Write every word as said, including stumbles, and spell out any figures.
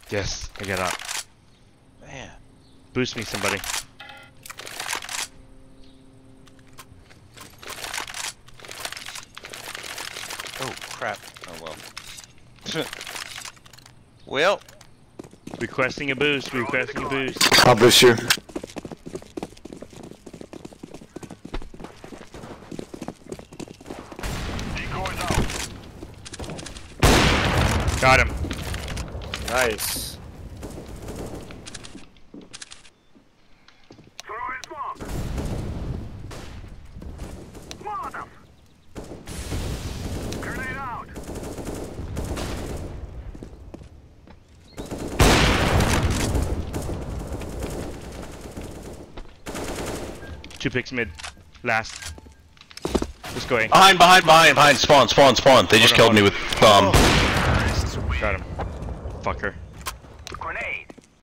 Yes, I get up. Man. Boost me, somebody. Oh, crap. Oh, well. Well. Requesting a boost, requesting a boost. I'll boost you. Got him. Nice. Two picks mid. Last. Just going. Behind, behind, behind, behind. Spawn, spawn, spawn. They just Hold on, killed me with bomb. Got him. Fucker. Grenade.